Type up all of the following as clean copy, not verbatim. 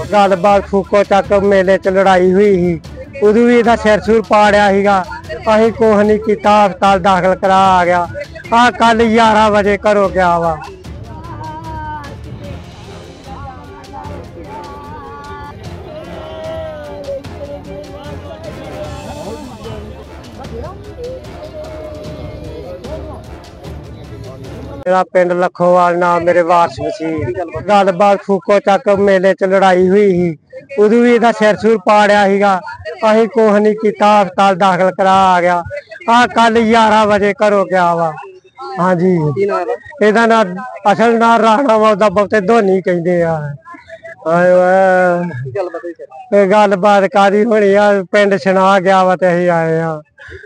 ਗੱਲਬਾਤ ਫੂਕੋ ਚੱਕ ਮੇਲੇ 'ਚ ਲੜਾਈ ਹੋਈ ਸੀ। ਉਦੋਂ ਵੀ ਇਹਦਾ ਸਿਰ ਸੁਰ ਪਾੜਿਆ ਸੀਗਾ। ਅਸੀਂ ਕੁਛ ਨਹੀਂ ਕੀਤਾ, ਹਸਪਤਾਲ ਦਾਖਲ ਕਰਾ ਆ ਗਿਆ। ਆਹ ਕੱਲ 11 ਵਜੇ ਘਰੋਂ ਗਿਆ ਵਾ। मेरा पिंड लखोवाल नाम मेरे वारस मसीह। गलबात फूको चक मेले च लड़ाई हुई ही। उदू भी इहदा सिर सुर पाड़िया सीगा। असीं कुछ नहीं कीता, हस्पताल दाखिल करा आ गया। आ कल 11 बजे घरों गया वा। हाँ जी, इहदा ना असल ना राणा वा, उहदा बहुते धोनी कहंदे आ। गलबात कादी होनी आ, पिंड छना गया वा ते असीं आए आ।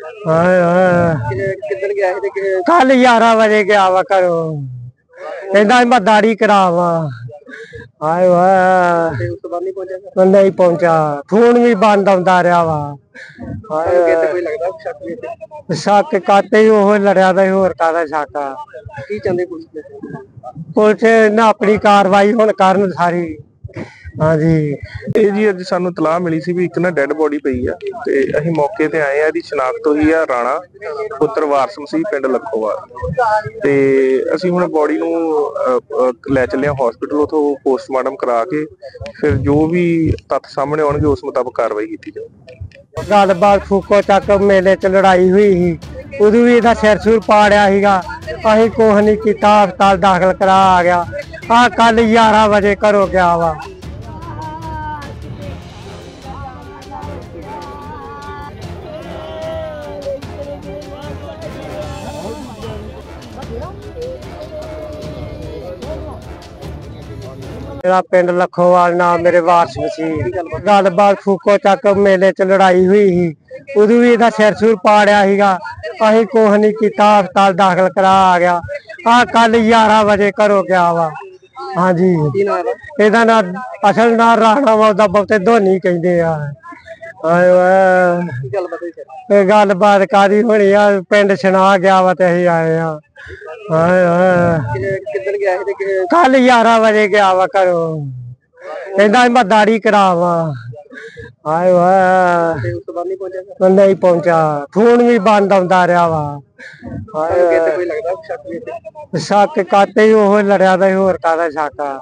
कल 11 बजे गया वा घरों। कहंदा मैं दाड़ी करावा। हाय वाह, नहीं पहुंचा। फोन भी बंद आंदा रहा वा। शक काते ही ओह लड़िया दा, होर काहदा शक आ। पुलिस ना अपनी कार्रवाई हुण करन सारी। हाँ जी, ਇਹ ਜੀ ਅੱਜ ਸਾਨੂੰ ਤਲਾਹ ਮਿਲੀ ਸੀ ਵੀ ਇੱਕ ਨਾ ਡੈੱਡ ਬੋਡੀ ਪਈ ਆ ਤੇ ਅਸੀਂ ਮੌਕੇ ਤੇ ਆਏ ਆ। ਇਹਦੀ ਸ਼ਨਾਖਤ ਹੋਈ ਆ ਰਾਣਾ ਪੁੱਤਰ ਵਾਰਸ ਮਸੀਹ ਪਿੰਡ ਲੱਖੋਵਾਲ। ਤੇ ਅਸੀਂ ਹੁਣ ਬੋਡੀ ਨੂੰ ਲੈ ਚੱਲੇ ਆ ਹਸਪੀਟਲ। ਉਥੋਂ ਪੋਸਟਮਾਰਟਮ ਕਰਾ ਕੇ ਫਿਰ ਜੋ ਵੀ ਤੱਥ ਸਾਹਮਣੇ ਆਉਣਗੇ ਉਸ ਮੁਤਾਬਕ ਕਾਰਵਾਈ ਕੀਤੀ ਜਾਊਗੀ। ਗੱਲਬਾਤ ਫੂਕੋ ਚੱਕ ਮੇਲੇ 'ਚ ਲੜਾਈ ਹੋਈ ਸੀ। ਉਦੋਂ ਵੀ ਇਹਦਾ ਸਿਰ ਸੁਰ ਪਾੜਿਆ ਸੀਗਾ। ਅਸੀਂ ਕੁਛ ਨਹੀਂ ਕੀਤਾ, ਹਸਪਤਾਲ ਦਾਖਲ ਕਰਾ ਆ ਗਿਆ। ਆਹ ਕੱਲ 11 ਵਜੇ ਘਰੋਂ ਗਿਆ ਵਾ। मेरा पिंड लखोवाल नाम मेरे वारस मसीह। गलबात फूको चक मेले च लड़ाई हुई ही। उदू भी इहदा सिर सुर पाड़िया सीगा। असीं कुछ नहीं कीता, हस्पताल दाखिल करा आ गया। आ कल 11 बजे घरों गया वा। हाँ जी, इहदा ना असल ना राणा वा, उहदा बहुते धोनी कहंदे आ। गलबात कादी होनी आ, पिंड छना गया वा ते असीं आए आ। कल 11 बजे गया वा घरों। कहंदा मैं दाड़ी करावा। हाय वाह, नहीं पहुंचा। फोन भी बंद आंदा रहा वा। शक काते ही ओह लड़िया दा, होर काहदा शक आ।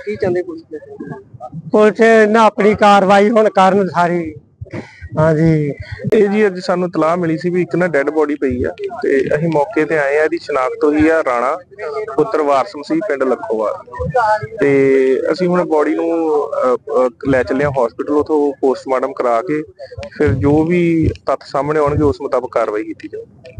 पुलिस ना अपनी कार्रवाई हुण करन सारी। हाँ जी, ਇਹ ਜੀ ਅੱਜ ਸਾਨੂੰ ਤਲਾਹ ਮਿਲੀ ਸੀ ਵੀ ਇੱਕ ਨਾ ਡੈੱਡ ਬੋਡੀ ਪਈ ਆ ਤੇ ਅਸੀਂ ਮੌਕੇ ਤੇ ਆਏ ਆ। ਇਹਦੀ ਸ਼ਨਾਖਤ ਹੋਈ ਆ ਰਾਣਾ ਪੁੱਤਰ ਵਾਰਸ ਮਸੀਹ ਪਿੰਡ ਲੱਖੋਵਾਲ। ਤੇ ਅਸੀਂ ਹੁਣ ਬੋਡੀ ਨੂੰ ਲੈ ਚੱਲੇ ਆ ਹਸਪੀਟਲ। ਉਥੋਂ ਪੋਸਟਮਾਰਟਮ ਕਰਾ ਕੇ ਫਿਰ ਜੋ ਵੀ ਤੱਥ ਸਾਹਮਣੇ ਆਉਣਗੇ ਉਸ ਮੁਤਾਬਕ ਕਾਰਵਾਈ ਕੀਤੀ ਜਾਊਗੀ।